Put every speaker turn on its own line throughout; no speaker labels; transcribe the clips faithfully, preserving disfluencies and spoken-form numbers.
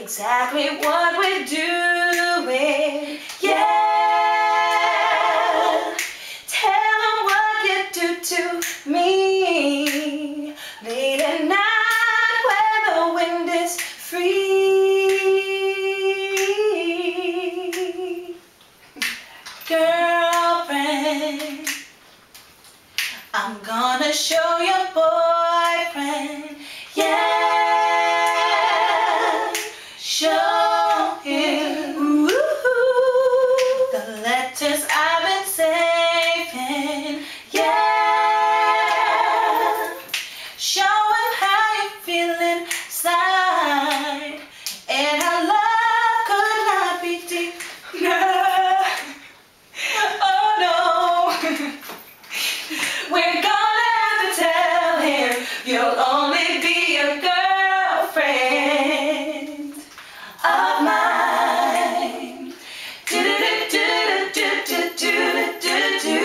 exactly what we're doing. Yeah, tell them what you do to me late at night when the wind is free. Girlfriend, I'm gonna show your boyfriend, yeah, show him the letters I've been saving, yeah, show him how you feel inside, and our love could not be deep, no, oh no. We're gonna have to tell him you'll only be a girlfriend of mine. Do do do do do do do do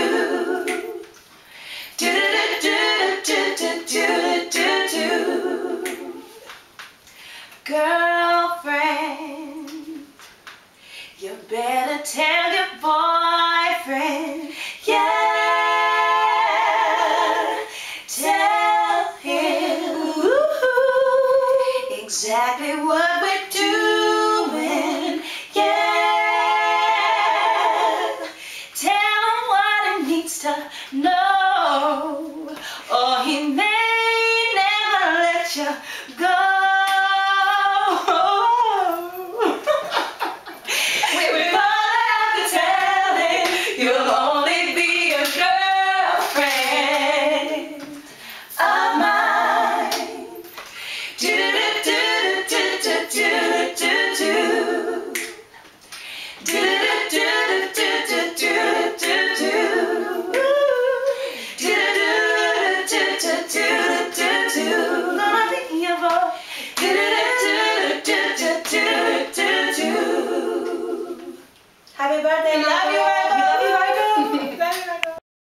do do do do do do. Girlfriend, you better tell your boyfriend, yeah. Exactly what we're doing, yeah. Tell him what he needs to know, or he may never let you go.